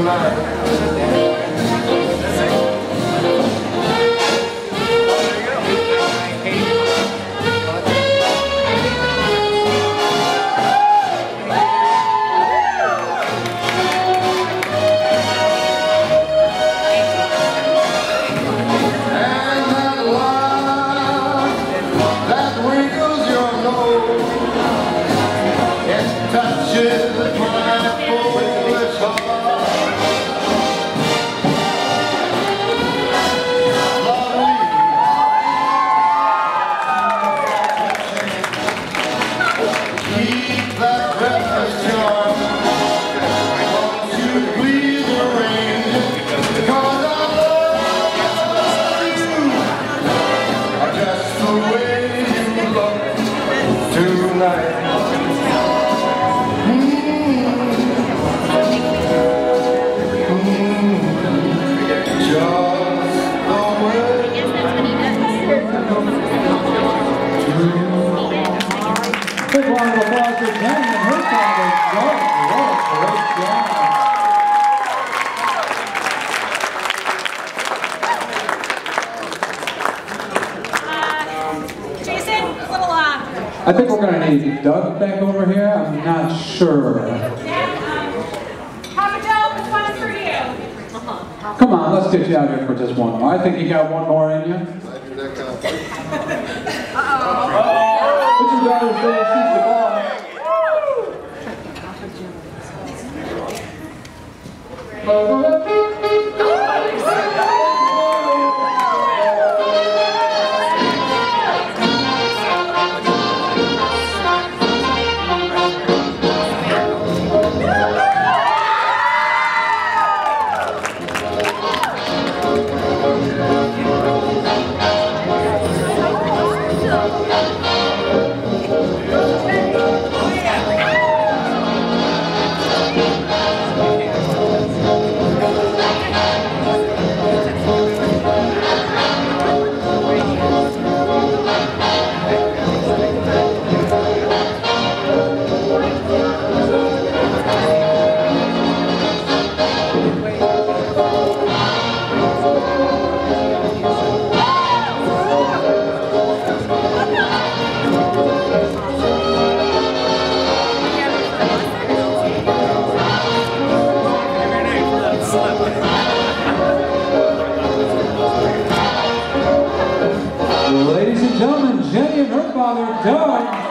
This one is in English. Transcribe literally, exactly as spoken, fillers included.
Big round of applause for Jenny and her father, George. What a great job. Uh, Jason, a little uh I think we're going to need Doug back over here. I'm not sure. Yeah, um, Papa Joe, this one is for you. Come on, let's get you out here for just one more. I think you got one more in you. Uh-oh. What's your daughter say? She's the ball. Ladies and gentlemen, Jenny and her father, Doug.